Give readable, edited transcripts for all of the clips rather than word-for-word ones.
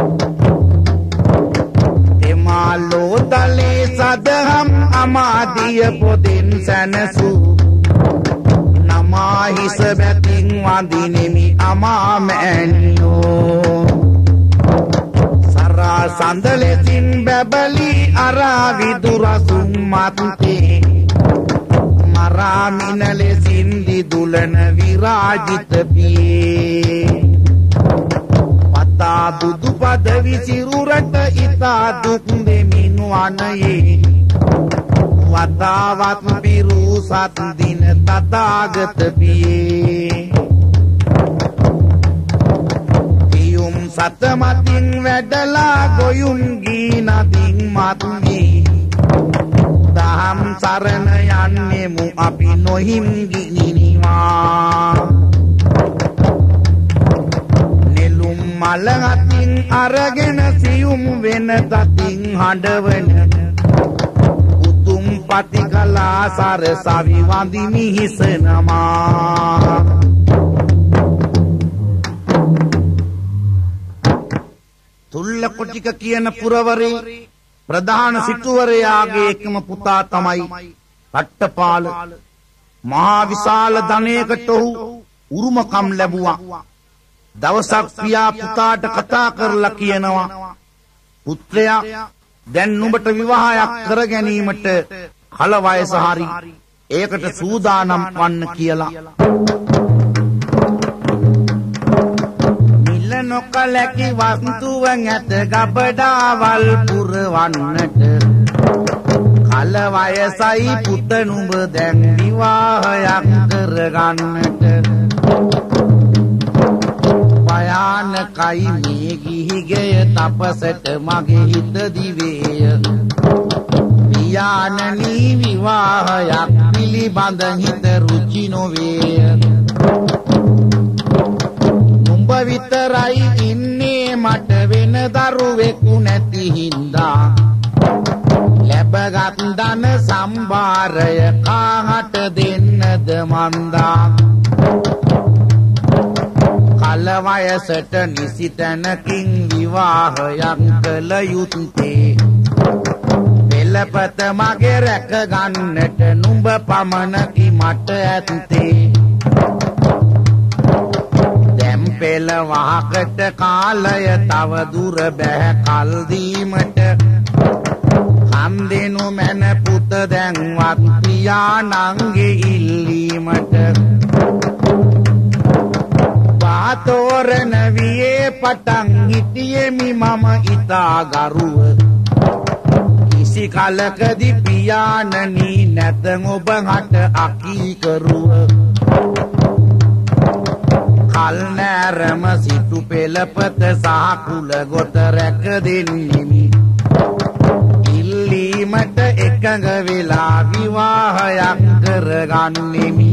එමාලෝ තලේ සදහම් අමාදිය පොදින් සැනසූ නමා හිස බැතින් වඳිනෙමි අමා මෑණියෝ සරා සඳලෙසින් බැබලි අරා විදුරසුම් මත්තේ මරා මිනලෙසින් දිදුලන විරාජිත පියේ පතා බුදු පද විසිරුරට ඉතා දුක් දෙමින් වනයේ වතාවත් පිරූ සත් දින තථාගත පියේ පියුම් සතමතින් වැඩලා ගොයුම් ගී නදින් මත්වී දහම් සරණ යන්නෙමු අපි නොහිම් ගිනිනිවා නෙළුම් මල අතින් අරගෙන සියුම් වෙන තතින් හඬවන උතුම් පතිකලා සරසවි වඳිමි හිස නමා තුල්ලකොටික කියන පුරවරේ ප්‍රධාන සිටුවරයාගේ එකම පුතා තමයි රට්ටපාල මහා විශාල ධනයකට ඔහු උරුමකම් ලැබුවා දවසක් පියා පුතාට කතා කරලා කියනවා පුත්‍රයා දැන් නුඹට විවාහයක් කර ගැනීමට කල වයස හරි ඒකට සූදානම් වන්න කියලා මිල නොකලකි වස්තුවන් ඇත ගබඩාවල් පුරවන්නට කල වයසයි පුත නුඹ දැන් විවාහයක් කරගන්නට භයානකයි මේ ගිහිගෙය තපසට මගේ හිත දිවේය පියාණනි විවාහයක් පිළිබඳ හිත රුචි නොවේය නුඹ විතරයි ඉන්නේ මට වෙන දරුවෙකු නැති හින්දා ලැබගත් ධන සම්භාරය කාහට දෙන්නද මන්දා කල වයසට නිසි තැනකින් විවාහයක් කළ යුත්තේ පෙළපත මගේ රැක ගන්නට නුඹ පමණකි මට ඇත්තේ දැන් පෙළ වහකට කාලය තව දුර බැහැ කල් දීමට හන්දෙනු මැන පුත දැන්වත් පියාණන්ගේ ඉල්ලීමට පාතෝරන වියේ පටන් හිටියෙමි මම ඉතා ගරුව කිසි කලකදී පියාණනි නැත ඔබ හට අකීකරුව කල් නෑරම සිටු පෙළපත සහ කුල ගොත රැක දෙන්නෙමි ඉල්ලීමට එකඟ වෙලා විවාහයක් කරගන්නෙමි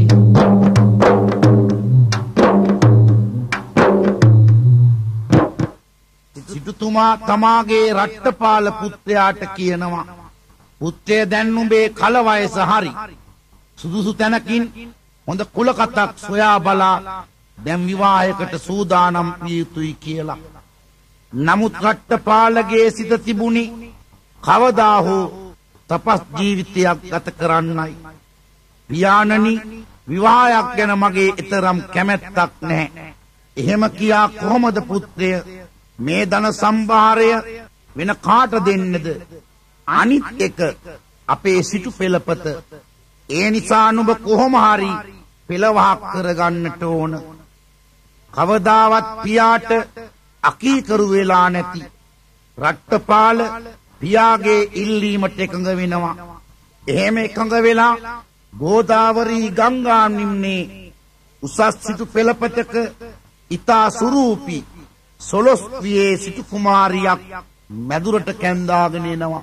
සිටුතුමා තමාගේ රට්ටපාල පුත්‍රයාට කියනවා පුත්‍රය දැන් නුඹේ කල වයස හරි සුදුසු තැනකින් හොඳ කුලකතක් සොයා බලා දැන් විවාහයකට සූදානම් විය යුතුයි කියලා. නමුත් රට්ටපාලගේ සිත තිබුණි කවදා හෝ තපස් ජීවිතයක් ගත කරන්නයි. පියාණනි විවාහයක් ගැන මගේ ඊතරම් කැමැත්තක් නැහැ. එහෙම කියා කොහොමද පුත්‍රය මේ ධන සම්භාරය වෙන කාට දෙන්නද? අනිත් එක අපේ සිටු පෙළපත. ඒ නිසා නුඹ කොහොම හරි පෙළවහක් කරගන්නට ඕන. කවදාවත් පියාට අකීකරු වෙලා නැති රට්ටපාල පියාගේ ඉල්ලීමට එකඟ වෙනවා. එහෙම එකඟ වෙලා ගෝදාවරී ගංගා නිම්නේ උසස් සිටු පෙළපතක ඉතා සුරූපී සොළොස්වියේ සිටු කුමාරියක් මැදුරට කැන්දාගෙන එනවා.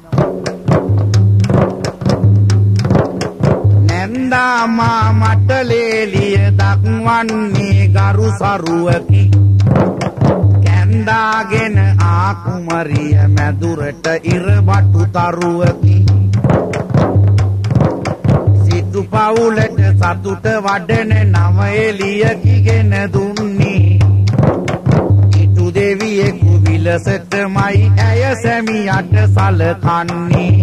නැන්දාමා මට ලේලිය දක්වන්නේ ගරු සරුවකි. කැන්දාගෙන ආ කුමරිය මැදුරට ඉරබටු තරුවකි. සිටු පවුලට සතුට වඩන නව එළියකිගෙන දුන්නේ දෙවියෙකු විල එලසටමයි ඇය සැමියට සලකන්නේ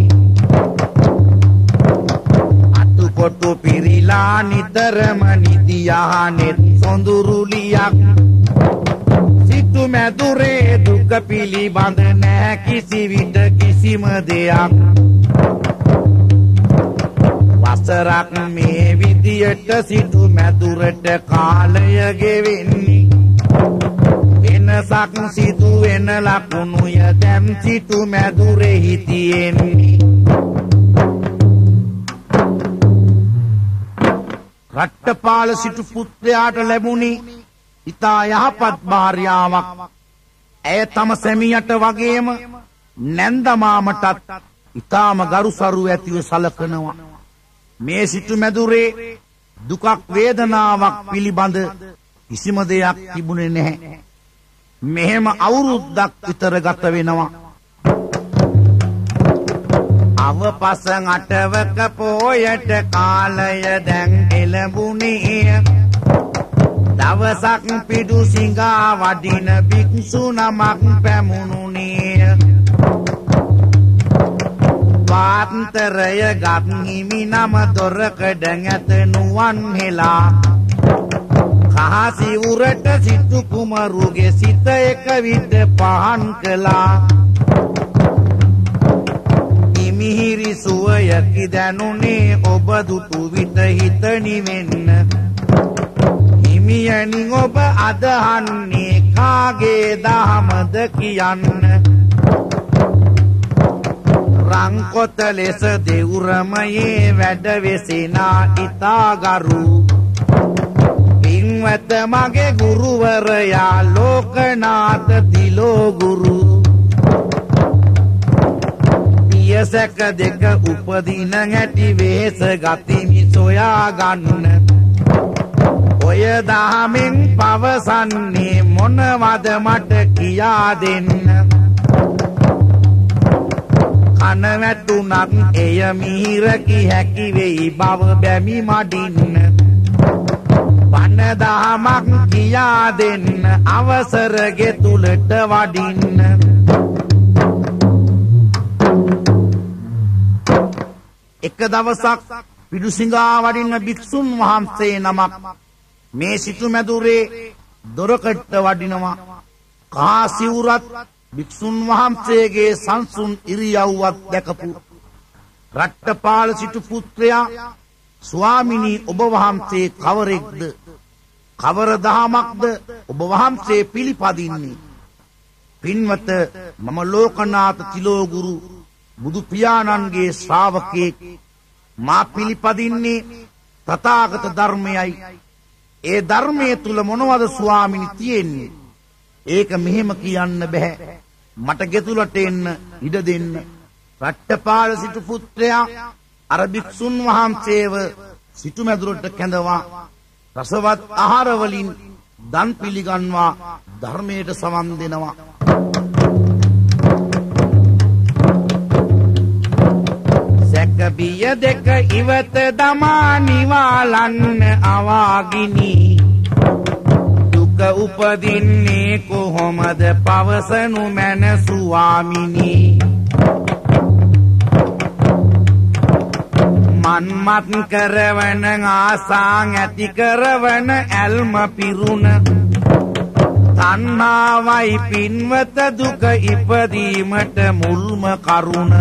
අතුකොටු පිරිලා නිතරම නිදියානෙත් සොඳුරුලියක් සිටු මැදුරේ දුක පිළිබඳ නැහැ කිසි විට කිසිම දෙයක් වසරක් මේ විදියට සිටු මැදුරට කාලය ගෙවෙන්නේ වෙනසක් සිදු වෙන ලකුණුය දැන් සිටු මැදුරෙහි තියෙන්නේ රට්ටපාල සිටු පුත්‍රයාට ලැබුණි ඉතා යහපත් භාර්යාවක් ඇය තම සැමියට වගේම නැන්දමාමටත් ඉතාම ගරුසරු ඇතිව සලකනවා මේ සිටු මැදුරේ දුකක් වේදනාවක් පිළිබඳ කිසිම දෙයක් තිබුණේ නැහැ මෙහෙම අවුරුද්දක් විතර ගත වෙනවා අවපස අටවක පෝයට කාලය දැන් එළඹුණේ දවසක් පිටු සිඟා වඩින භික්ෂු නමක් පැමුණුනේ වාන්තරය ගත් හිමි නම දොරකඩ ඇත නුවන් හෙලා කහසි උරට සිටු කුමරුගේ සිත එක විට පහන් කළා මිහිරි සුවයකි දැනුනේ ඔබ දුටු විට හිත නිවෙන්න හිමියනි ඔබ අදහන්නේ කාගේ දහමද කියන්න රංකොත ලෙස දෙවුරමයේ වැඩ වෙසෙනා ඉතාගරු පින්වත මගේ ගුරුවරයා ලෝකනාථ තිලෝ ගුරු පියසක දෙක උපදින හැටි වෙහෙස ගතිමි සොයා ගන්න ඔය දහමෙන් පවසන්නේ මොනවද මට කියා දෙන්න කන වැටුණත් එය මිහිරකි හැකි වෙයි බව බැමි මඩින්න පන දහමක් කියා දෙන්න අවසර ගෙතුලට වඩින්න එක දවසක් පිඩුසිඟා වඩින්න භික්ෂුන් වහන්සේ නමක් මේ සිටු මැදුරේ දොරකඩට වඩිනවා කහා සිවුරත් භික්ෂුන් වහන්සේගේ සංසුන් ඉරියව්වත් දැකපු රට්ටපාල සිටු පුත්‍රයා ස්වාමිනී ඔබ වහන්සේ කවරෙක්ද කවර දහමක්ද ඔබ වහන්සේ පිළිපදින්නේ පින්වත මම ලෝකනාථ තිලෝ ගුරු බුදු පියාණන්ගේ ශ්‍රාවකෙක් මා පිළිපදින්නේ තථාගත ධර්මයයි ඒ ධර්මයේ තුල මොනවද ස්වාමිනි තියෙන්නේ ඒක මෙහෙම කියන්න බෑ මට ගෙතුලට එන්න ඉඩ දෙන්න රට්ටපාල සිටු පුත්‍රයා අර භික්ෂුන් වහන්සේව සිටු මැදුරට කැඳවා රසවත් ආහාර වලින් දන් පිළිගන්වා ධර්මයට සවන් දෙනවා සැකබිය දෙක ඉවත දමා නිවාලන්න අවාගිනි දුක උපදින්නේ කොහොමද පවසනු මැන ස්වාමිනී මන්මත් කරවන ආසාන් ඇති කරවන ඇල්ම පිරුණ තණ්හාවයි පින්වත දුක ඉපදීමට මුල්ම කරුණ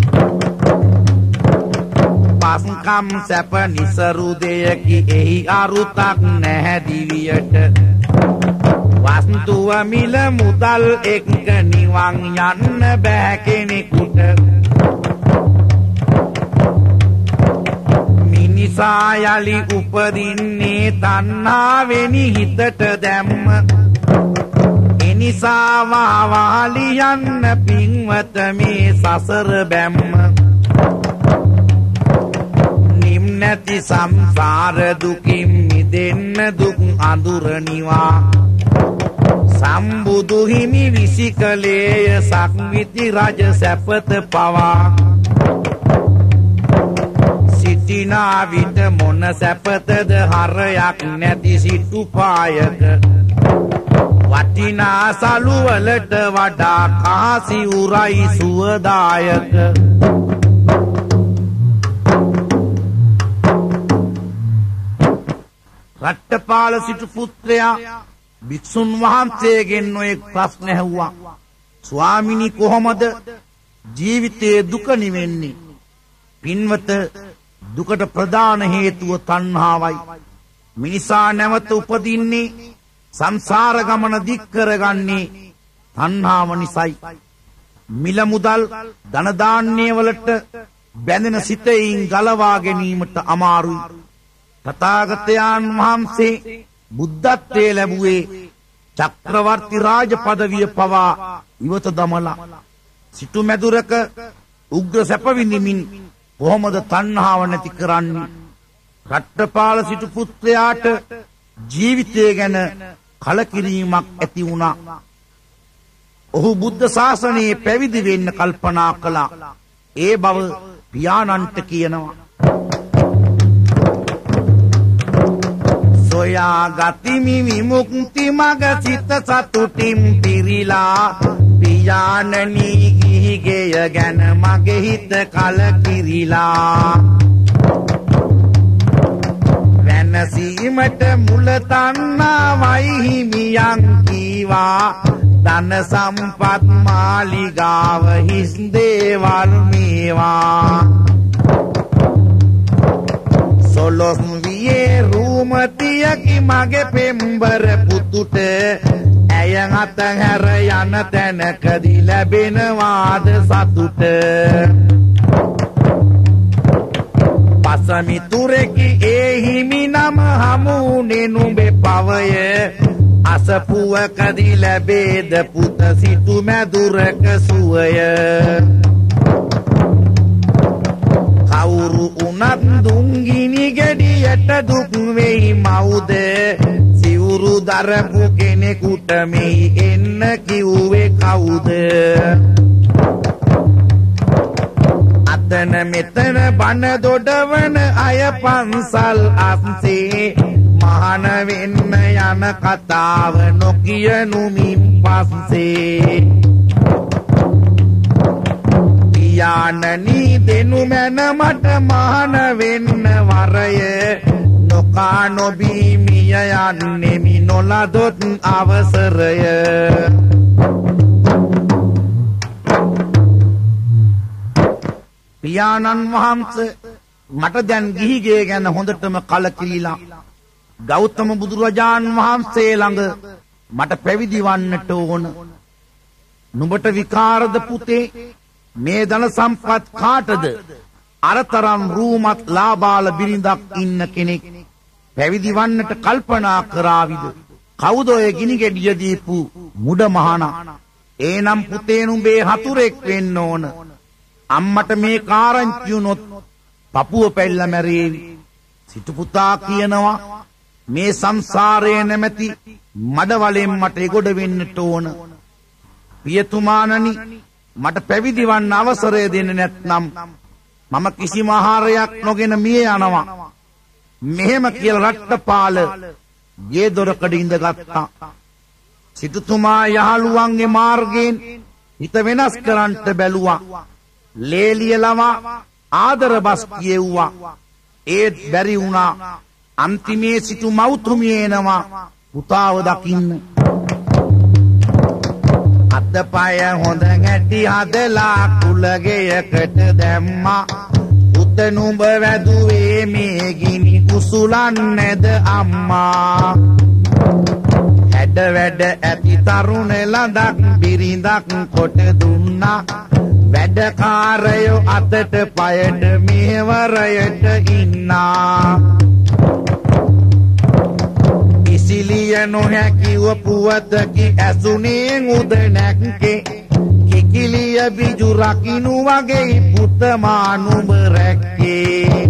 පස්කම් සැප නිසරු දෙයකි එහි අරුතක් නැහැ දිවියට වස්තුව මිල මුදල් එක්ක නිවන් යන්න බෑ කෙනෙකුට මිනිසා යලි උපදින්නේ තණ්හාවෙනි හිතට දැම්ම එනිසා වාවාලි යන්න පින්වත මේ සසර බැම්ම නැති සංසාර දුකින් මිදෙන්න දුක් අඳුර නිවා සම්බුදු හිමි විසිකලේය සක්විති රජ සැපත පවා සිටිනා විට මොන සැපතද හරයක් නැති සිටු පායක වටිනා සලු වලට වඩා කාසි උරයි සුවදායක රට්ටපාල සිටු පුත්‍රයා භික්ෂුන් වහන්සේගෙන් නොයෙක් ප්‍රශ්න ඇහුවා. ස්වාමිනී කොහොමද ජීවිතයේ දුක නිවෙන්නේ? පින්වත දුකට ප්‍රධාන හේතුව තණ්හාවයි. මිනිසා නැවත උපදින්නේ සංසාර ගමන දික් කරගන්නේ තණ්හාව නිසායි. මිල මුදල් ධන දාන්‍ය වලට බැඳෙන සිතෙයින් ගලවා ගැනීමට අමාරුයි. තථාගතයන් වහන්සේ බුද්ධත්වයේ ලැබුවේ චක්‍රවර්ති රාජ පදවිය පවා ඉවත දමලා සිටු මැදුරක උග්‍ර සැප විඳිමින් කොහොමද තණ්හාව නැති කරන්නේ? රට්ටපාල සිටු පුත්‍රයාට ජීවිතය ගැන කලකිරීමක් ඇති වුණා. ඔහු බුද්ධ ශාසනයේ පැවිදි වෙන්න කල්පනා කළා. ඒ බව පියාණන්ට කියනවා. සොයා ගතිමි විමුක්ති මග සිත සතුටින් පිරීලා පියාණනී ගිහි ගෙය ගැන මගේ හිත කලකිරීලා වෙනසීමට මුල තණ්හාවයි හිමියන් කීවා ධන සම්පත් මාලිගාව හිස් දේවල් මේවා සොලොස් වියේ රූමතියකි මගේ පෙම්බර පුතුට ඇයන් අතහැර යන තැනකදී ලැබෙනවාද සතුට පසමිතුරෙකි ඒ හිමි නම හමුනේ නුඹේ පවය අසපුවකදී ලැබේද පුත සිටු මැදුරක සුවය කවුරු උනත් දුංගිනි ගෙඩියට දුක් වෙයි මවුද සිවුරු දරපු කෙනෙකුට මෙහි එන්න කිව්වේ කවුද අතන මෙතන බන දොඩවන අය පන්සල් අස්සේ මහාන වෙන්න යන කතාව නොකියනු මින් පස්සේ පියාණනී දෙනු මැන මට මහාන වෙන්න වරය නොකා නොබී මිය යන්නේ මි නොලදොත් අවසරය පියාණන් වහන්සේ මට දැන් ගිහිගේ ගැන හොඳටම කලකිරීලා ගෞතම බුදුරජාන් වහන්සේ ළඟ මට පැවිදි වන්නට ඕන. නුඹට විකාරද පුතේ? මේ ධන සම්පත් කාටද? අරතරම් රූමත් ලාබාල බිරිඳක් ඉන්න කෙනෙක් පැවිදි වන්නට කල්පනා කරාවිද? කවුද ඔය ගිනි ගෙඩිය දීපු මුඩ මහානා? ඒනම් පුතේ නුඹේ හතුරෙක් වෙන්න ඕන. අම්මට මේ කාරංචි වුණොත් පපුව පැල්ල මැරේවි. සිටු පුතා කියනවා මේ සංසාරයේ නැමැති මඩවලෙන් මට එගොඩ වෙන්නට ඕන. පියතුමාණනි මට පැවිදි වන්න අවසරය දෙන්න නැත්නම් මම කිසිම ආහාරයක් නොගෙන මිය යනවා. මෙහෙම කියලා රට්ටපාල ගේ දොරකඩ ඉඳගත්තා. සිටුතුමා යහළුවන්ගේ මාර්ගයෙන් හිත වෙනස් කරන්නට බැලුවා. ලේලියලවා ආදර බස් කියෙව්වා. ඒත් බැරි වුණා. අන්තිමේ සිටු මව්තුමිය එනවා පුතාව දකින්න. අතපය හොඳ ගැටි හදලා කුලගෙයකට දැම්මා. පුත නුඹ වැදුවේ මේ ගිනි කුසුලන්නේද අම්මා. හැඩ වැඩ ඇති තරුණ ලඳක් බිරිඳක් කොට දුන්නා. වැඩකාරයෝ අතට පයට මෙහෙවරයට ඉන්නා. ඉසිලිය නොහැකිව පුවතකි ඇසුනේ උද නැක්කේ. කිකිලිය බිජු රකිනු වගේ පුතමා නුඹ රැක්කේ.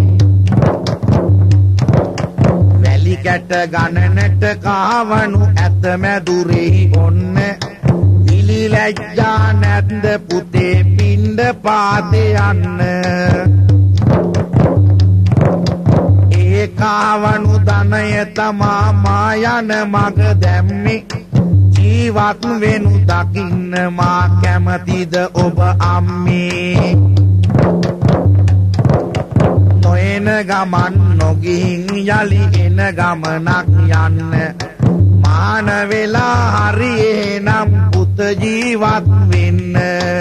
වැලි කැට ගණනට කාවනු ඇත මැදුරෙහි ඔන්න. විලි ලැජ්ජා නැත්ද පුතේ පින්ඩ පාතේ යන්න. කාවනු ධනය තමා මා යන මග දැම්මේ. ජීවත් වෙනු දකින්න මා කැමතිද ඔබ අම්මේ නොයන ගමන් නොගිහින් යලි එන ගමනක් යන්න මාන වෙලා හරි එහෙනම් පුත ජීවත් වෙන්න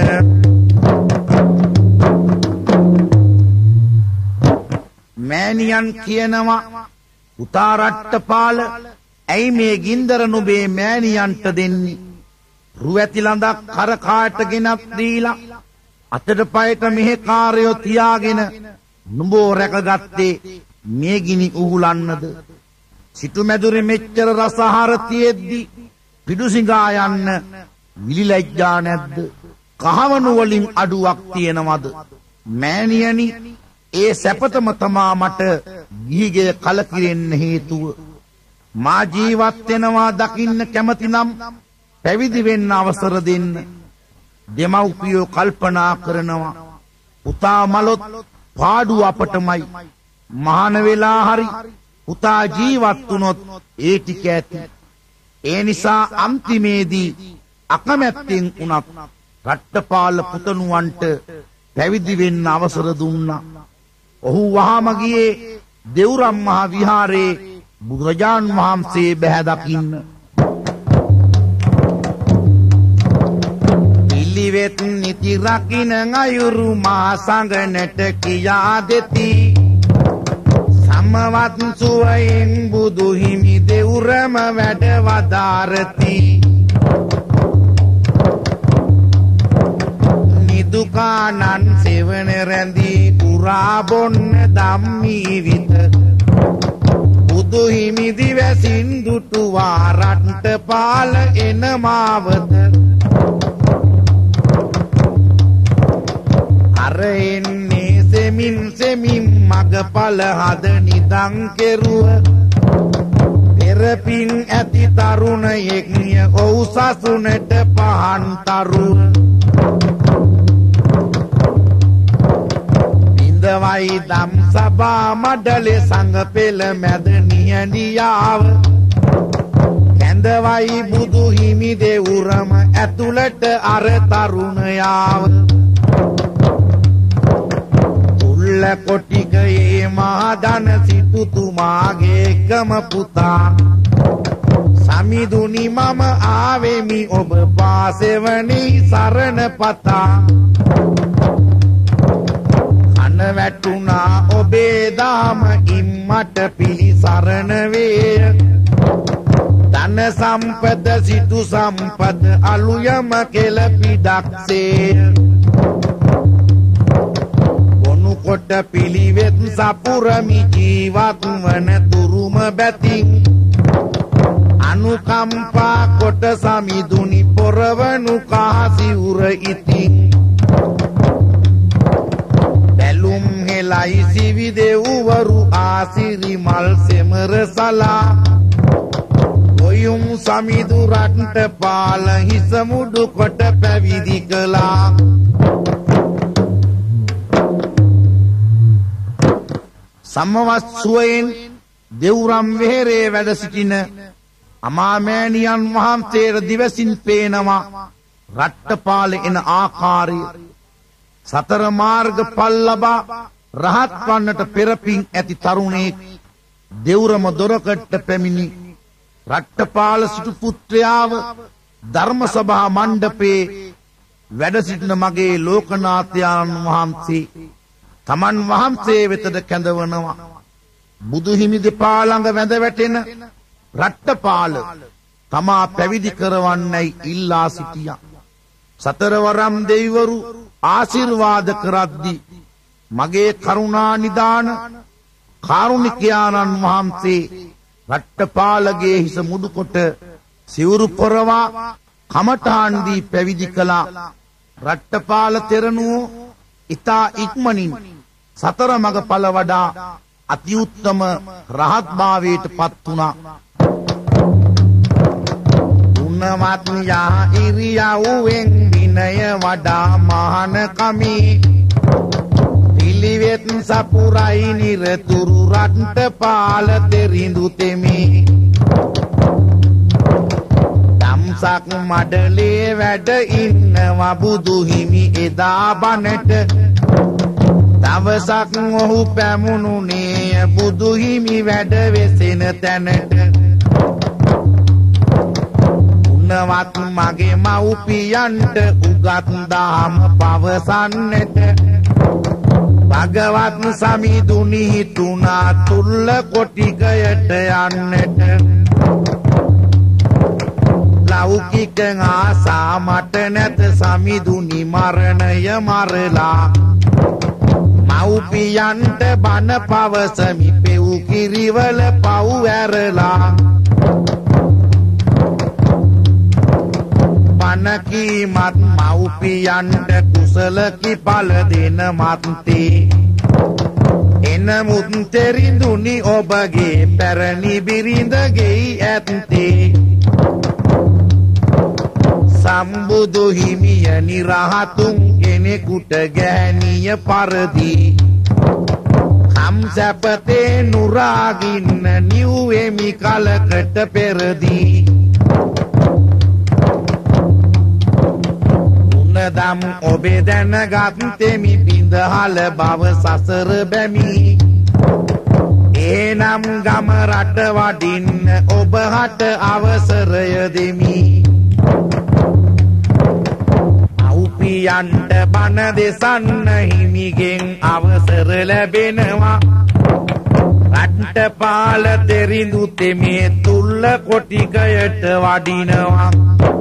මෑණියන් කියනවා පුතා රට්ටපාල ඇයි මේ ගින්දර නුඹේ මෑණියන්ට දෙන්නේ රුවැති ලඳක් කර කාට ගෙනත් දීලා අතට පයට මෙහෙ කාර්යෝ තියාගෙන නුඹෝ රැකගත්තේ මේ ගිනි උහුලන්නද සිටු මැදුරේ මෙච්චර රසහාර තියෙද්දි පිඩුසිඟා යන්න විලිලැජ්ජා නැද්ද කහවණු වලින් අඩුවක් තියෙනවද මෑණියනි ඒ සැපතම තමා මට ගිහිගේ කලකිරෙන්න හේතුව මා ජීවත් වෙනවා දකින්න කැමති නම් පැවිදි වෙන්න අවසර දෙන්න දෙමව්පියෝ කල්පනා කරනවා පුතා මලොත් පාඩු අපටමයි මහාන වෙලා හරි පුතා ජීවත් වුණොත් ඒ ටික ඇති ඒ නිසා අන්තිමේදී අකමැත්තෙන් උනත් රට්ටපාල පුතණුවන්ට පැවිදි වෙන්න අවසර දුන්නා ඔහු වහාම ගියේ දෙව්රම් මහ විහාරේ බුදුරජාන් වහන්සේ බැහැ දකින්න පිළිවෙත් නිති රකින්න අයුරු මා සංගනට කියා දෙති සමවත් සුවයෙන් බුදු හිමි දෙව්රම වැඩ වදාරති නිදුකානන් සෙවන රැඳී පුරා බොන්න ධම්මී විත බුදු හිමි දිවසින් දුටුවා රට්ටපාල එන මාවත අර එන්නේ සෙමින් මගපල හද නිදන් කෙරුව පෙරපින් ඇති තරුණයෙක් ඔහු සසුනට පහන් තරුව ඉන්දවයි දම් සභා මඩලේ සංඝ පෙළ මැද නියඬියාව කැඳවයි බුදු හිමි දෙවුරම ඇතුළට අර තරුණයාව උල්ල කොටිකයේ මහදන සිටුතුමාගේ එකම පුතා සමිඳුනි මම ආවෙමි ඔබ පාසෙවණි සරණ පතා කන වැටුණා ඔබේ දාම ඉම්මට පිළිසරණ වේය ධන සම්පත සිටු සම්පත අලුයම කෙල පිඩක්සේ ගොනු කොට පිළිවෙත් සපුරමි ජීවත් වන තුරුම බැතින් අනුකම්පා කොට සමිඳුනි පොරවනු කාසිවුර ඉතින් බැලුම් හෙලයි සිවි දෙව්වරු ආසිරි මල් සෙමර සලා ගොයුම් සමිඳු රට්ටපාල හිස මුඩු කොට පැවිදි කළා සමවස්සුවෙන් දෙව්රම් වෙහෙරේ වැඩ සිටින අමාමෑණියන් වහන්සේට දිවසින් පේනවා රට්ටපාල එන ආකාරය සතර මාර්ග ඵල ලබා රහත් වන්නට පෙරපින් ඇති තරුණයෙක් දෙව්රම දොරකඩට පැමිණි රට්ටපාල සිටු පුත්‍රයාව ධර්ම සභා මණ්ඩපේ වැඩ සිටින මගේ ලෝකනාථයන් වහන්සේ තමන් වහන්සේ වෙතට කැඳවනවා බුදු හිමි දෙපා ළඟ වැඳ වැටෙන රට්ටපාල තමා පැවිදි කරවන්නයි ඉල්ලා සිටියා සතරවරම් දෙවිවරු ආශිර්වාද කරද්දී මගේ කරුණා නිදාන කාරුණිකයාණන් වහන්සේ රට්ටපාලගේ හිස මුඩු කොට සිවුරු පොරවා කමඨාන් දී පැවිදි කළා රට්ටපාල තෙරණුව ඉතා ඉක්මනින් සතර මග ඵල වඩා අති උත්තම රහත් භාවයට පත් වුණා උන්නවත් යා ඉරියව්වෙන් විනය වඩා මහාන කමි පිළිවෙත් සපුරයි නිරතුරු රට්ටපාල දෙරිඳු තෙමි දම් දම්සක් මඩලේ වැඩ ඉන්නවා බුදු හිමි එදා බණට දවසක් ඔහු පැමුණුනේ බුදු හිමි වැඩ වෙසෙන තැනට උන්නවත් මගේ මව්පියන්ට උගත් දහම පවසන්නට භගවත් සමිඳුනි හිතුණා තුල්ල කොටිකයට යන්නට ලෞකික ආසා මට නැත සමිඳුනි මරණය මරලා මව්පියන්ට බණ පවසමි පෙව් කිරිවල පව් ඇරලා බණ කීමත් මව්පියන්ට කුසල කිපල දෙන මත්තේ එනමුත් තෙරිඳුනි ඔබගේ පැරණි බිරිඳ ගෙයි ඇත්තේ සම්බුදු හිමිය නිරහතුන් කෙනෙකුට ගැහණිය පරදි කම් සැපතේ නුරාගින්න නිව්වෙමි කලකට පෙරදී උනදම් ඔබේ දැනගත්තෙමි බිඳහල බව සසර බැමි එනම් ගම රට වඩින්න ඔබ හට අවසරය දෙමි මව්පියන්ට බණ දෙසන්න හිමිගෙන් අවසර ලැබෙනවා රට්ටපාල තෙරිඳු තෙමේ තුල්ල කොටිකයට වඩිනවා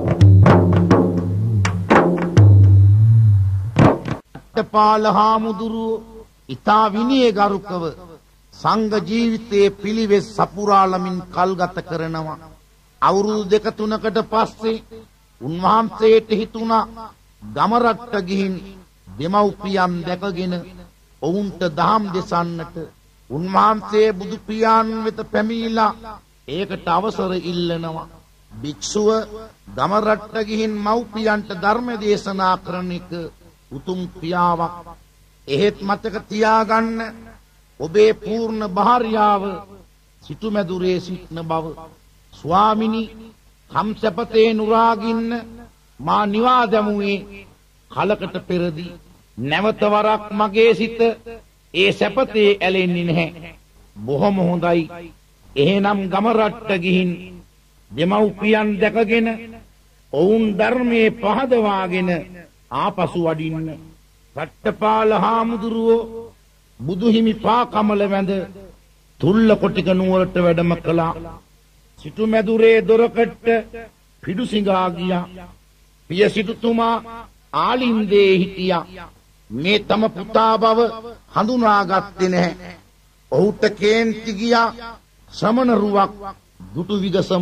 රට්ටපාල හාමුදුරුවෝ ඉතා විනයගරුකව සංඝ ජීවිතයේ පිළිවෙස් සපුරාලමින් කල්ගත කරනවා අවුරුදු 2-3කට පස්සේ උන්වහන්සේට හිතුණා ගම රට්ට ගිහින් දෙමව්පියන් දැකගෙන ඔවුන්ට දහම් දෙසන්නට උන්වහන්සේ බුදු පියාණන් වෙත පැමිණිලා ඒකට අවසර ඉල්ලනවා භික්ෂුව ගම රට්ට ගිහින් මව්පියන්ට ධර්ම දේශනා කරන එක උතුම් ක්‍රියාවක් එහෙත් මතක තියාගන්න ඔබේ පූර්ණ භාර්යාව සිටුමැදුරේ සිටින බව ස්වාමිනී කම්සපතේ නුරාගින්න මා නිවා දැමුවේ කලකට පෙරදී නැවත වරක් මගේ සිත ඒ සැපතේ ඇලෙන්නේ නැහැ බොහොම හොඳයි එහෙනම් ගම රට්ට ගිහින් දෙමව්පියන් දැකගෙන ඔවුන් ධර්මයේ පහදවාගෙන ආපසු වඩින්න රට්ටපාල හාමුදුරුවෝ බුදුහිමි පා කමල වැඳ තුල්ල කොටික නුවරට වැඩම කළා සිටුමැදුරේ දොරකඩට පිඩුසිඟා ගියා පිය සිටුතුමා ආලින්දේ හිටියා මේ තම පුතා බව හඳුනාගත්තේ නැහැ ඔහුට කේන්ති ගියා ශ්‍රමණ රුවක් දුටු විගසම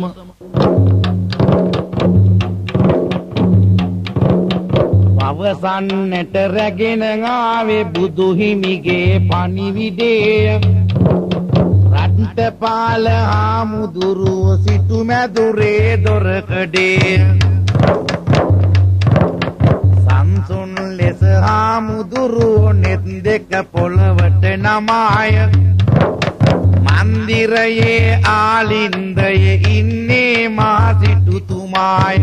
අවසන්නට රැගෙන ආවේ බුදු හිමිගේ පණිවිඩය රට්ටපාල හාමුදුරුවෝ සිටුමැදුරේ දොරකඩේ සම්සුන් ලෙස හාමුදුරුවෝ නෙත් දෙක පොළවට නමාය මන්දිරයේ ආලින්දයේ ඉන්නේ මා සිටුතුමාය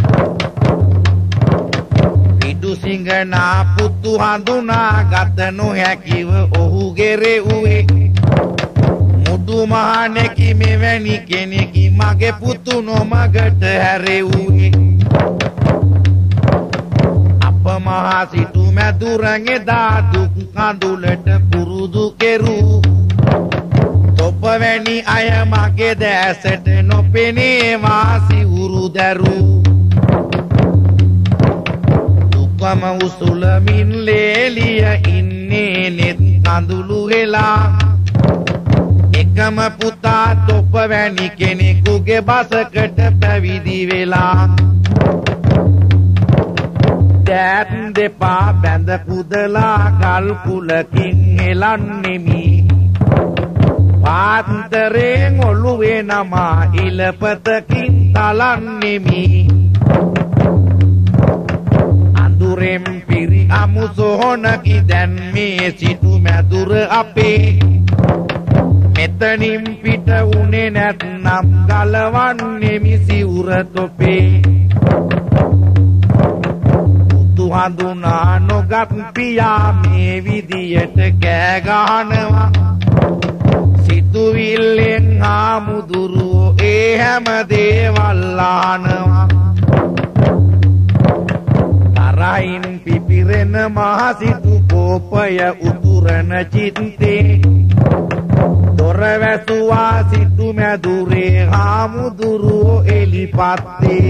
සිංගනා පුතු හඳුනා ගත නොහැකිව ඔහු ගෙරෙව්වේ මුදු මහණෙකි මෙවැනි කෙනෙකි මගේ පුතු නොමගට හැරෙව්වේ අප මහා සිටු මැදුරගේ දාදුක් කඳුලට පුරුදු කෙරූ තොප වැනි අය මගේ දැසට නොපෙනේ වාසිවුරු දැරූ කම උසුලමින් ලේලිය ඉන්නේ නෙත් කඳුළු වෙලා එකම පුතා තොප වැනි කෙනෙකුගේ බසකට පැවිදි වෙලා දෑත් දෙපා බැඳ කුදලා ගල් කුලකින් එලන්නෙමි පාන්තරයෙන් ඔළුවේ නමා ඉලපතකින් තලන්නෙමි දුරෙන් පිරි අමුසොහොනකි දැන් මේ සිටු මැදුර අපේ මෙතනින් පිට උනේ නැත්නම් ගලවන්නේ මිසිවුර තොපේ හඳුනා නොගත් පියා මේ විදියට කෑ ගහනවා සිතුවිල්ලෙන් හාමුදුරුවෝ ඒ හැම දේවල් අහනවා තරහින් පිපිරෙන මහසිතු කෝපය උතුරන චිත්තේ දොර වැසුවා සිටු මැදුරේ හාමුදුරුවෝ එලිපත්තේ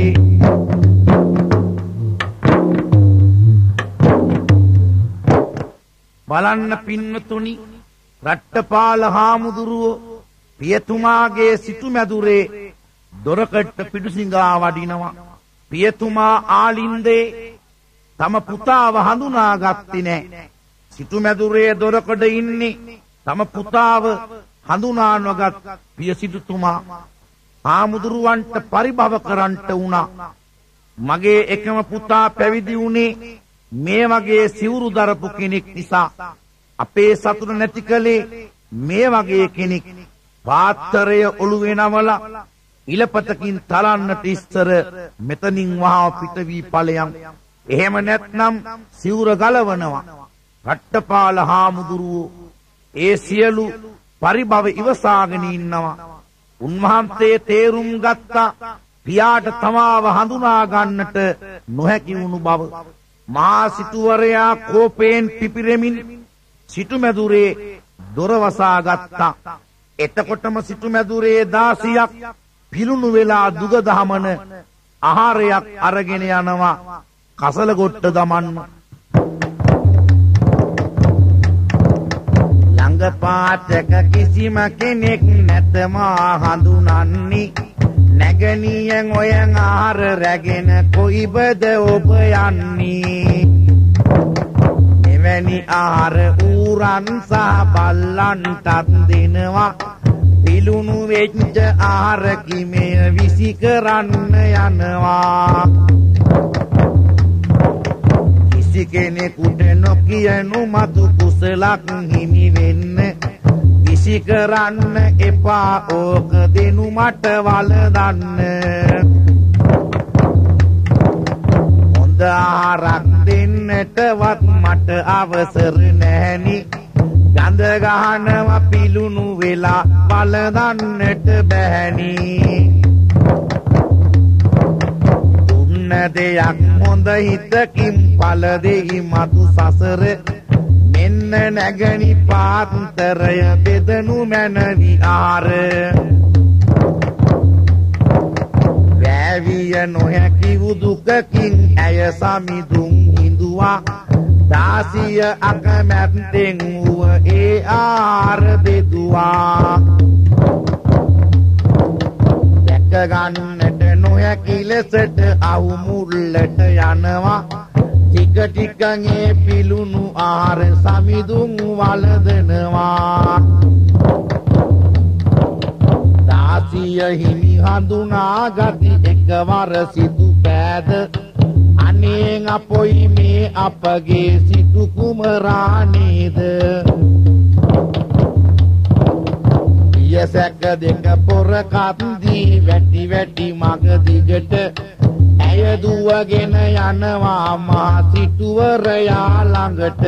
බලන්න පින්නතුනි රට්ටපාල හාමුදුරුවෝ පියතුමාගේ සිටු මැදුරේ දොරකඩ පිටුසිඟා වඩිනවා පියතුමා ආලින්දේ තම පුතාව හඳුනාගත්තේ නැහැ සිටු මැදුරේ දොරකඩ ඉන්නේ තම පුතාව හඳුනා නොගත් පියසිටුතුමා හාමුදුරුවන්ට පරිභව කරන්නට වුණා මගේ එකම පුතා පැවිදි වුණේ මේ වගේ සිවුරු දරපු කෙනෙක් නිසා අපේ සතුට නැති කලේ මේ වගේ කෙනෙක් පාත්‍රය ඔළුවේ නමලා ඉලපතකින් තරන්නට ඉස්සර මෙතනින් වහා පිට වී ඵලයන් එහෙම නැත්නම් සිවුර ගලවනවා රට්ටපාල හාමුදුරුවෝ ඒ සියලු පරිභව ඉවසාගෙන ඉන්නවා උන්වහන්සේ තේරුම් ගත්තා පියාට තමාව හඳුනා ගන්නට නොහැකි වුණු බව මහා සිටුවරයා කෝපයෙන් පිපිරෙමින් සිටු මැදුරේ දොර වසා ගත්තා එතකොටම සිටු මැදුරේ 16ක් පිලුණු වෙලා දුග දහමන ආහාරයක් අරගෙන යනවා කසල ගොට්ට දමන්න ළඟ පාටක කිසිම කෙනෙක් නැත මා හඳුනන්නේ නැගණියෙන් ඔය ආහාර රැගෙන කොයිබද ඔබ යන්නේ එවැනි ආහාර ඌරන් සහ බල්ලන්ටත් දෙනවා පිලුණු වෙච්ච ආහාර කිමේ විසි කරන්න යනවා කිසි කෙනෙකුට නොකියනු මතු කුසලක් හිමි වෙන්න කිසි කරන්න එපා ඕක දෙනු මට වලදන්න හොඳ ආහාරක් දෙන්නටවත් මට අවසර නැහෙනි ගඳ ගහනවා පිලුණු වෙලා වලදන්නට බැහැනි දුන්න දෙයක් හොඳ හිතකින් පල දෙයි මතු සසර මෙන්න නැගණි පාත්තරය බෙදනු මැනවි ආර වැවිය නොහැකි දුකකින් ඇය සමිඳුන් හිඳුවා 16 අකමැත්තෙන් වූ ඒ ආර බෙදුවා දැක ගන්නට නොහැකි ලෙසට අවු මුල්ලට යනවා ටික ටිකන් ඒ පිලුණු ආහාර සමිඳුන් වළඳනවා 16 හිමි හඳුනා ගති එකවර සිටු පෑද අනේ අපොයි මේ අපගේ සිටු කුමරා නේද පියසැක දෙක පොර කන්දී වැටි වැටි මග දිගට ඇය දුවගෙන යනවා මා සිටුවරයා ළඟට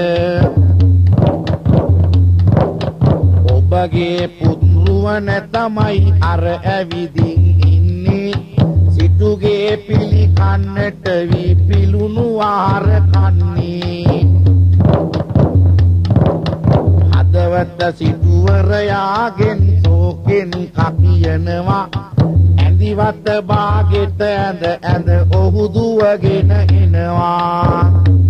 ඔබගේ පුත්රුවන තමයි අර ඇවිදින් ඉන්නේ සිටුගේ පිළිකන්නට වී පිලුණු ආහාර කන්නේ හදවත සිටුවරයාගෙන් සෝකෙන් කපියනවා ඇඳිවත බාගෙට ඇඳ ඇඳ ඔහු දුවගෙන එනවා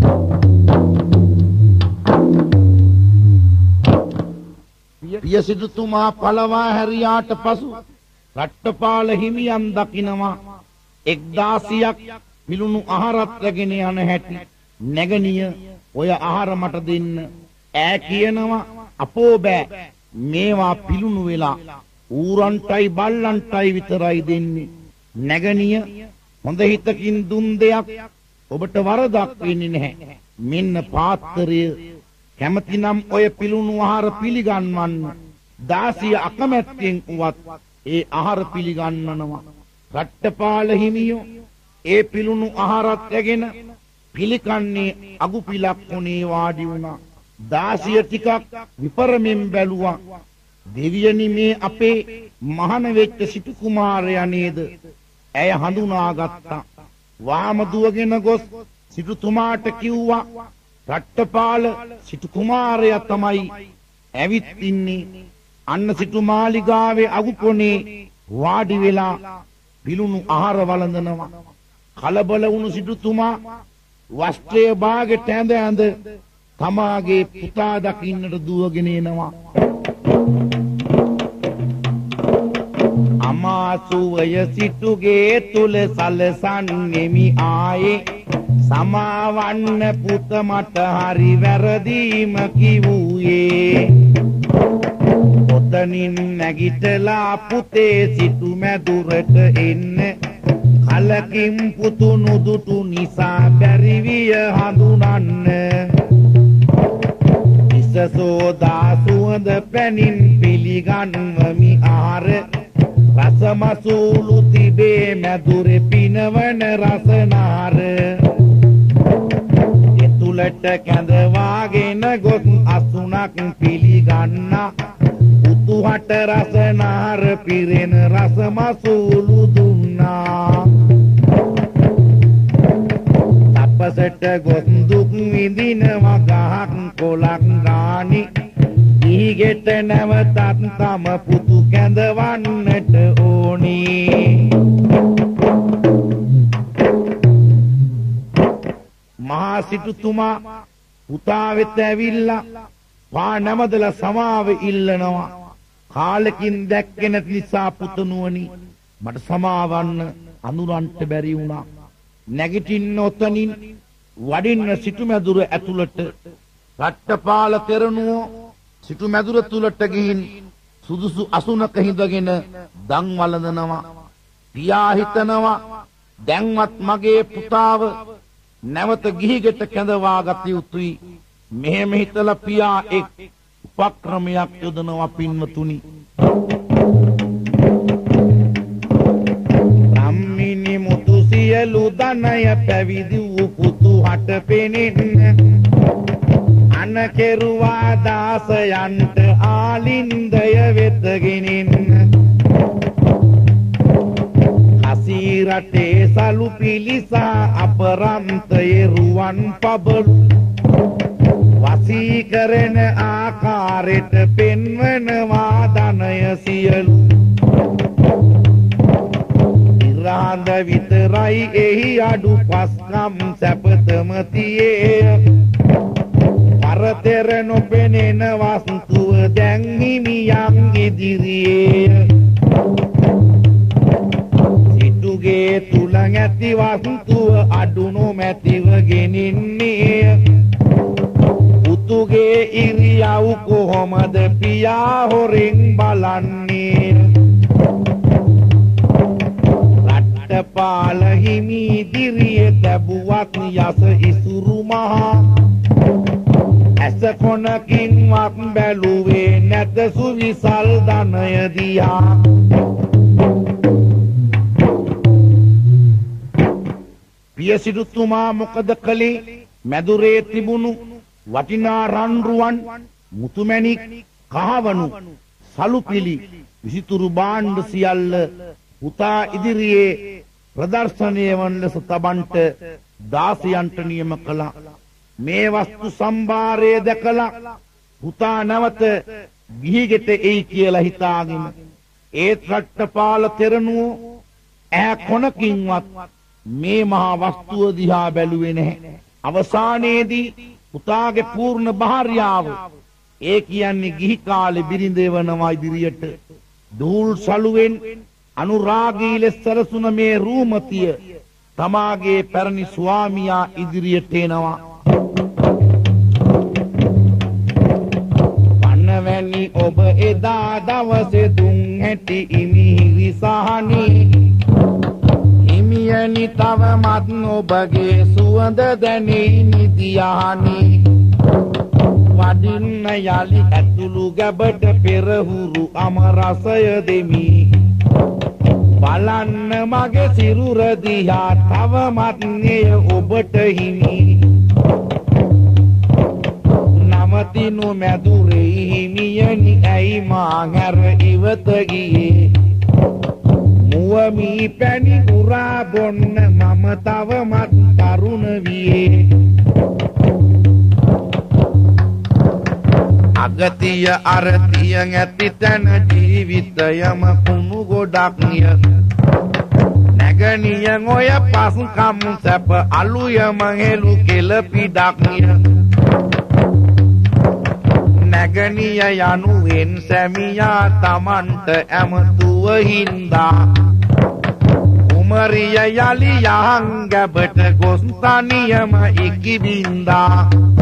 පිය සිටුතුමා පළවා හැරියාට පසු රට්ටපාල හිමියන් දකිනවා 1600ක් පිලුණු ආහාරත් රැගෙන යන හැටි නැගණිය ඔය ආහාර මට දෙන්න ඈ කියනවා අපෝ බෑ මේවා පිලුණු වෙලා ඌරන්ටයි බල්ලන්ටයි විතරයි දෙන්නේ නැගණිය හොඳ හිතකින් දුන් දෙයක් ඔබට වරදක් වෙන්නේ නැහැ මෙන්න පාත්‍රය කැමතිනම් ඔය පිලුණු ආහාර පිළිගන්වන්න 16 අකමැත්තෙන් උවත් ඒ ආහාර පිළිගන්නනවා රට්ටපාල හිමියෝ ඒ පිළුණු ආහාරත් ඇගෙන පිළිකන්නේ අගු පිලක් උනේ වාඩි වුණා. දාසිය ටිකක් විපරමෙන් බැලුවා. දෙවියනි මේ අපේ මහාන වෙච්ච සිටු කුමාරයා නේද? ඇය හඳුනාගත්තා. වාම දුවගෙන ගොස් සිටුතුමාට කිව්වා රට්ටපාල සිටු කුමාරයා තමයි ඇවිත් ඉන්නේ. අන්න සිටු මාලිගාවේ අගු කොනේ වාඩි වෙලා පිළුණු ආහාර වළඳනවා. කලබල වුණු සිටුතුමා වස්ත්‍රය බාගෙට ඇඳ තමාගේ පුතා දකින්නට දුවගෙන එනවා. අමාසුවය සිටුගේ තුල සලසන්නෙමි ආයේ සමාවන්න පුත මට හරි වැරදීම කිව්වේ. ඔතනින් නැගිටලා පුතේ සිටු මැදුරට එන්න කලකින් පුතු නුදුටු නිසා බැරි විය හඳුනන්න. ඉසසෝදා සුවඳ පැනින් පිළිගන්වමි ආර රසමසූලු තිබේ මැදුරේ පිනවන රසනාර. එතුලට කැඳවාගෙන ගොස් අසුනක් පිළිගන්නා උතුහට රසනාර පිරෙන රසමසූලු දුන්නා. තපසට ගොස් දුක් විඳිනවා ගහක් කොලක් ගානි ඊගෙට නැවතත් තම පුතු කැඳවන්නට ඕනේ. මහා සිටුතුමා පුතා වෙත ඇවිල්ලා පා නැමදලා සමාව ඉල්ලනවා. කාලෙකින් දැක්කේ නැති නිසා පුතණුවනි මට සමාවන්න අඳුරන්ට බැරි වුණා. නැගිටින්න ඔතනින් වඩින්න සිටුමැදුර ඇතුළට රට්ටපාල තෙරණුව සිටුමැදුර තුලට ගිහින් සුදුසු අසුනක හිඳගෙන දන් වළඳනවා. පියා හිතනවා දැන්වත් මගේ පුතාව නැවත ගිහිගෙට කැඳවා ගත යුතුයි. මෙහෙම හිතලා පියා එක් උපක්‍රමයක් යොදනවා පින්වතුනි. බ්‍රාහ්මිනි මුතු සියලු ධනය පැවිදි වූ පුතු හට පෙනෙන්න අන කෙරුවා දාසයන්ට ආලින්දය වෙත ගෙනින්න. කසී රටේ සලු පිලිසා අපරන්තයේ රුවන් පබළු වසී කරන ආකාරයට පෙන්වනවා ධනය සියලු. ඉරාඳ විතරයි එහි අඩු පස්කම් සැපතම තියේ. පරතර නොපෙනෙන වස්තුව දැන් හිමියන් ඉදිරියේ. සිටුගේ තුල ඇති වස්තුව අඩු නොමැතිව ගෙනින්නේ. පුතුගේ ඉරියව් කොහොමද පියා හොරෙන් බලන්නේ. රට්ටපාල හිමි ඉදිරියේ තැබුවත් යස ඉසුරු මහා ඇස කොනකින්වත් බැලුවේ නැත සුවිසල් ධනය දිහා. පිය සිටුතුමා මොකද කළේ? මැදුරේ තිබුණු වටිනා රන්රුවන් මුතුමැණික් කහවණු සලුපිලි විසිතුරු භාණ්ඩ සියල්ල පුතා ඉදිරියේ ප්‍රදර්ශනය වන ලෙස තබන්ට දාසයන්ට නියම කළා. මේ වස්තු සම්භාරය දැකලා පුතා නැවත ගිහිගෙට එයි කියලා හිතාගෙන ඒත් රට්ටපාල තෙරණුව ඈ කොනකින්වත් මේ මහා වස්තුව දිහා බැලුවේ නැහැ. අවසානයේදී පුතාගේ පූර්ණ භාර්යාව ඒ කියන්නේ ගිහි කාලේ බිරිඳ වෙනවා ඉදිරියට දූල් සලුවෙන් අනුරාගී ලෙස සරසුන මේ රූමතිය තමාගේ පැරණි ස්වාමියා ඉදිරියට එනවා. පන්නවැනි ඔබ එදා දවසේ දුන් හැටි ඉමිහිරි සහනී හිමියනි තවමත් ඔබගේ සුවඳ දැනෙයි නිදියානි. වඩින්න යලි ඇතුළු ගැබට පෙරහුරු අමරසය දෙමි. බලන්න මගේ සිරුර දිහා තවමත් නේ ඔබට හිමි නමතිනු මැදුරේ හිමියනි ඇයි මා හැර ඉවත ගියේ මුව මී පැණි උරා බොන්න මම තවමත් තරුණ වියේ අගතිය අරතිය ඇති තැන ජීවිතයම කුණු ගොඩක් නිය නැගණිය ඔය පසුකම් සැප අලුයම හෙළු කෙල පිටක් නිය නැගණිය යනුවෙන් සැමියා තමන්ට ඇමතුව හින්දා කුමරිය යලි යහන් ගැබට ගොස් තනියම ඉකිබින්දා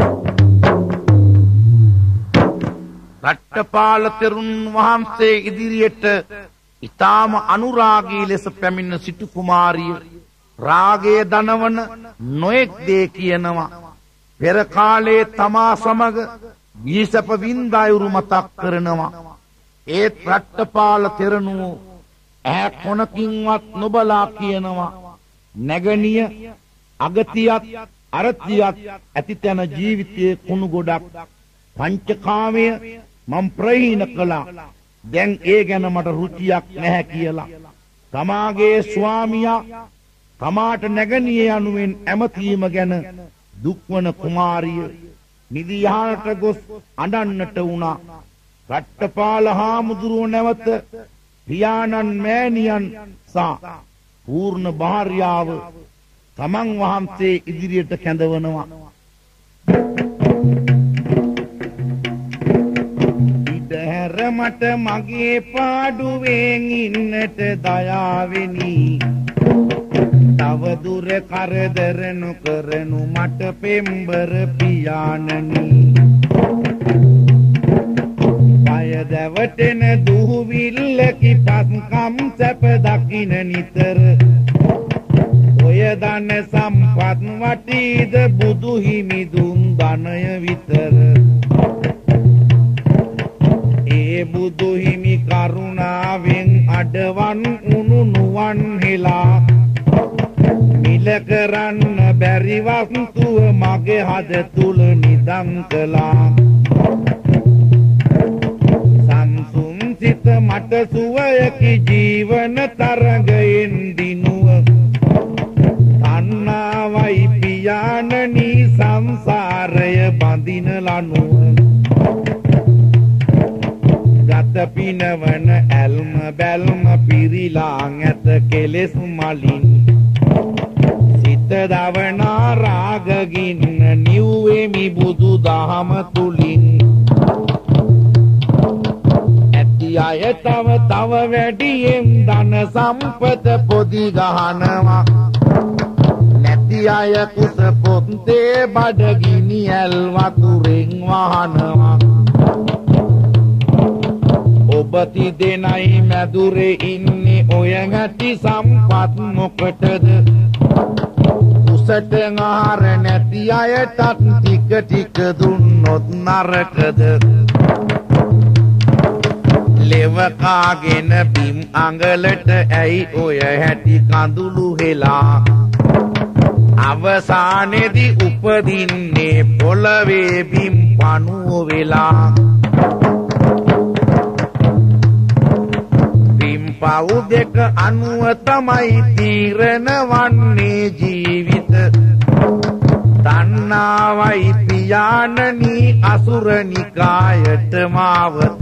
රට්ටපාල තෙරුන් වහන්සේ ඉදිරියට ඊටාම අනුරාගී ලෙස පැමිණ සිටු කුමාරිය රාගයේ දනවන නොඑක් දේ කියනවා පෙර කාලේ තමා සමග ගිහිසප වින්දායුරු මතක් කරනවා ඒත් රට්ටපාල තෙරණුව ඈ කොනකින්වත් නොබලා කියනවා නැගණිය අගතියත් අරතියත් ඇති තැන ජීවිතයේ කුණු ගොඩක් පංචකාමය මම ප්‍රහීන කළා දැන් ඒ ගැන මට රුචියක් නැහැ කියලා තමාගේ ස්වාමියා තමාට නැගණිය යනුවෙන් ඇමතීම ගැන දුක්වන කුමාරිය නිදියානට ගොස් අඬන්නට වුණා රට්ටපාල හාමුදුරුව නැවත පියාණන් මෑණියන් සා පූර්ණ භාර්යාව තමන් වහන්සේ ඉදිරියට කැඳවනවා ඉදහැර මට මගේ පාඩුවෙන් ඉන්නට දයාවෙනි තව දුර කරදර නොකරනු මට පෙම්බර පියාණනි පය දැවටෙන දුහුවිල්ලකි පස්කම් සැප දකින නිතර ඔය දන සම්පත් වටීද බුදු හිමි දුන් ධනය විතර ඒ බුදු හිමි කරුණාවෙන් අඩවන් උණු නුවන් හෙලා මිල කරන්න බැරි වස්තුව මගේ හද තුල නිදන් කළා සම්සුන් සිත මට සුවයකි ජීවන තරඟයෙන් දිනුව තණ්හාවයි පියාණනි සංසාරය බඳින ලනුව ගත පිනවන ඇල්ම බැල්ම පිරිලා ඇත කෙලෙස් මලින් සිත දවනා රාගගින්න නිව්වෙමි බුදු දහම තුලින් ඇති අය තව වැඩියෙන් ධන සම්පත පොදි ගහනවා නැති අය කුස පොත්තේ බඩගිනි ඇල් වතුරෙන් වහනවා ඔබ තිදෙනයි මැදුරේ ඉන්නේ ඔය නැති සම්පත් මොකටද උසට ආහාර නැති අයටත් ටික ටික දුන්නොත් නරකද ලෙව කාගෙන බිම් අඟලට ඇයි ඔය හැටි කඳුළු හෙලා අවසානයේදී උපදින්නේ පොළවේ බිම් පණුව වෙලා පව් දෙක අනුව තමයි තීරණ වන්නේ ජීවිත තණ්හාවයි පියාණනි අසුරනිකායට මාවත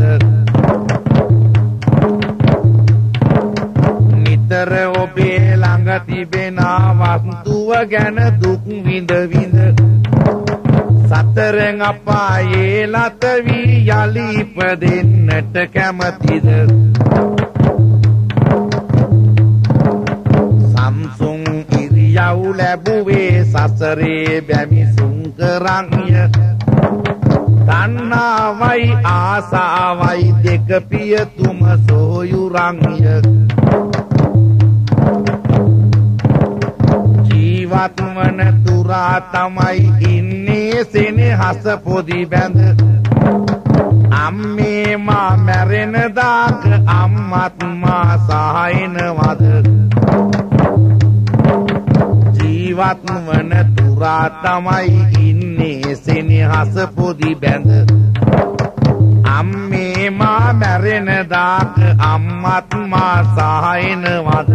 නිතර ඔබේ ළඟ තිබෙන වස්තුව ගැන දුක් විඳ විඳ සතරෙන් අපායේ ලත වී යලි ඉපදෙන්නට කැමතිද සම්සුන් ඉරියව් ලැබුවේ සසරේ බැමිසුන් කරන්ය තණ්හාවයි ආසාවයි දෙක පියතුම සෝයුරන්ය ජීවත් වන තුරා තමයි ඉන්නේ සෙනෙහස පොදි බැඳ අම්මේ මා මැරෙන දාක අම්මත් මා සහායනවද ජීවත් වන තුරා තමයි ඉන්නේ සෙනෙහස පොදි බැඳ අම්මේ මා මැරෙන දාක අම්මත් මා සහායනවද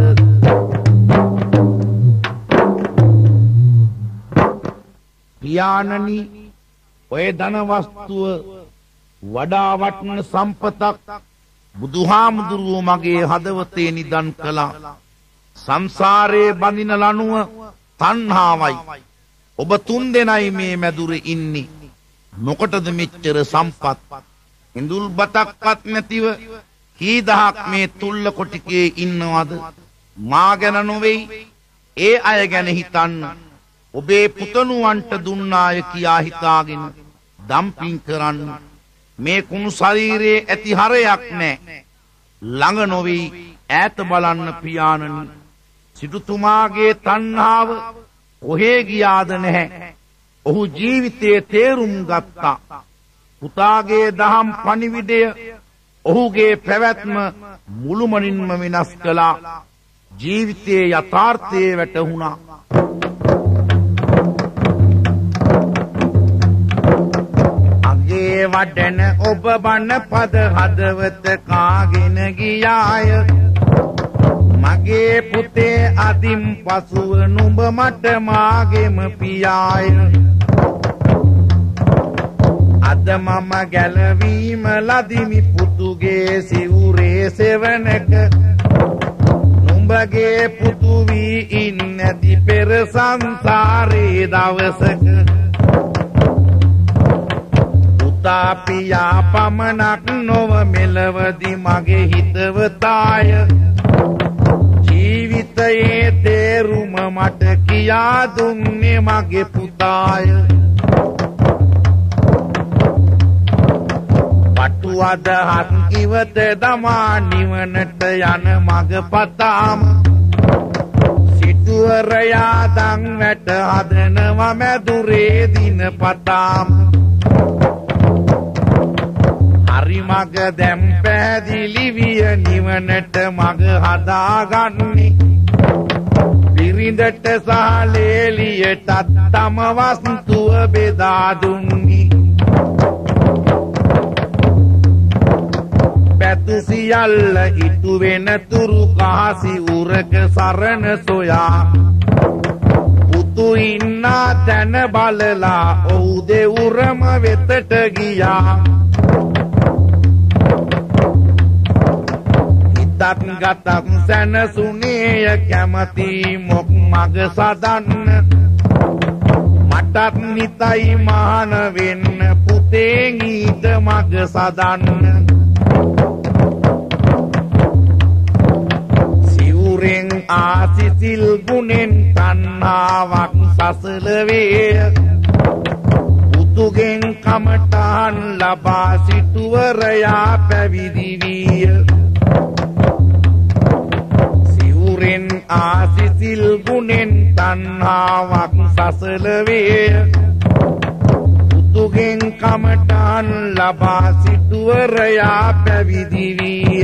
පියාණනි ඔය ධන වස්තුව වඩා වටින සම්පතක් බුදුහාමුදුරුවෝ මගේ හදවතේ නිදන් කළා සංසාරේ බඳින ලණුව තණ්හාවයි ඔබ තුන් දෙනයි මේ මැදුරේ ඉන්නේ මොකටද මෙච්චර සම්පත් ඉඳුල් බතක්වත් නැතිව කී දහක් මේ තුල්ල කොටිකේ ඉන්නවද මා ගැන නොවේයි ඒ අය ගැන හිතන්න ඔබේ පුතණුවන්ට දුන්නාය කියා හිතාගෙන දම්පින් කරන්න මේ කුණු ශරීරයේ ඇති හරයක් නැහැ ළඟ නොවි ඈත බලන්න පියාණනි සිටුතුමාගේ තණ්හාව කොහේ ගියාද නැහැ ඔහු ජීවිතයේ තේරුම් ගත්තා පුතාගේ දහම් පණිවිඩය ඔහුගේ පැවැත්ම මුළුමනින්ම විනාශ කළා ජීවිතයේ යථාර්ථයේ වැටහුණා අගේ වඩන ඔබ බණ පද හදවත කාගෙන ගියාය මගේ පුතේ අදින් පසුව නුඹ මට මාගෙම පියාය අද මම ගැලවීම ලදිමි පුතුගේ සිවුරේ සෙවණක නුඹගේ පුතු වී ඉන්නති පෙර සංසාරේ දවසක පුතා පියා පමණක් නොව මෙලවදි මගේ හිතවතාය ජීවිතයේ තේරුම මට කියා දුන්නේ මගේ පුතාය පටු අදහත් ඉවත දමා නිවනට යන මග පතාම සිටුවරයා දන් වැට හදනවා මැදුරේ දින පතාම හරි මග දැම් පැහැදිලි විය නිවනට මග හදාගන්නේ බිරිඳට සහ ලේලියටත් තම වස්තුව බෙදා දුන්නි පැතු සියල්ල ඉටු වෙන තුරු කාසි උරක සරණ සොයා පුතු ඉන්නා තැන බලලා ඔහු දෙවුරම වෙතට ගියා හිතත් ගතත් සැනසුනේය කැමති මොක් මග සදන්න මටත් නිතයි මහාන වෙන්න පුතේ ඊට මග සදන්න සිවුරෙන් ආසිසිල් ගුණෙන් තණ්හාවක් සසල වේ පුතුගෙන් කමඨාන් ලබා සිටුවරයා පැවිදි විය සිවුරෙන් ආසිසිල් ගුණෙන් තණ්හාවක් සසල වේ පුතුගෙන් කමඨාන් ලබා සිටුවරයා පැවිදි විය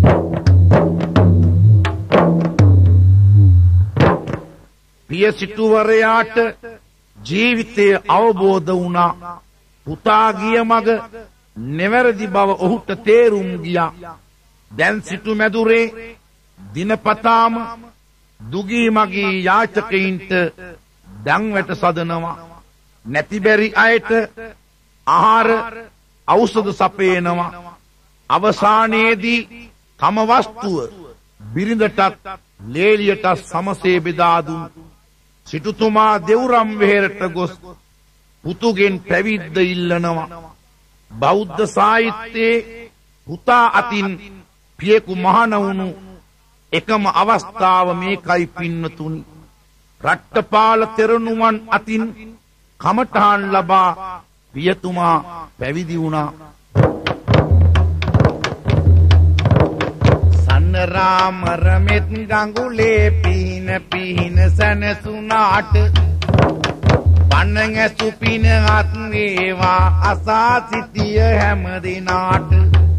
පිය සිටුවරයාට ජීවිතයේ අවබෝධ වුණා පුතා ගිය මග නිවැරදි බව ඔහුට තේරුම් ගියා දැන් සිටු මැදුරේ දිනපතාම දුගී මගී යාචකයින්ට දන් වැට සදනවා නැති බැරි අයට ආහාර ඖෂධ සපයනවා අවසානයේදී තම වස්තුව බිරිඳටත් ලේලියටත් සමසේ බෙදා දුන් සිටුතුමා දෙවුරම් වෙහෙරට ගොස් පුතුගෙන් පැවිද්ද ඉල්ලනවා බෞද්ධ සාහිත්‍යයේ පුතා අතින් පියෙකු මහාන වුණු එකම අවස්ථාව මේකයි පින්නතුනි රට්ටපාල තෙරණුවන් අතින් කමඨාන් ලබා පියතුමා පැවිදි වුණා සන්නරාම රමෙත් ගඟුලේ පිහින පිහින සනසුනාට පන්නං ඇසුපින අත් වේවා අසා සිටිය හැම දිනාට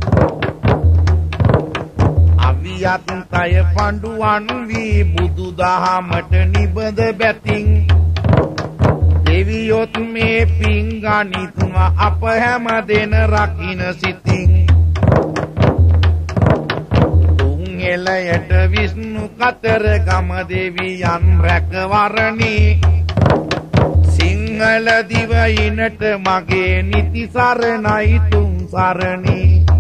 අවියත් කය පඬුවන් වී බුදු දහමට නිබඳ බැතින් දෙවියොත් මේ පින් ගනිත්වා අප හැම දෙන රකින්න සිතින් එලයට විෂ්ණු කතරගම දෙවියන් රැකවරණී සිංහල දිවයිනට මගේ නිති සරණයි තුන් සරණී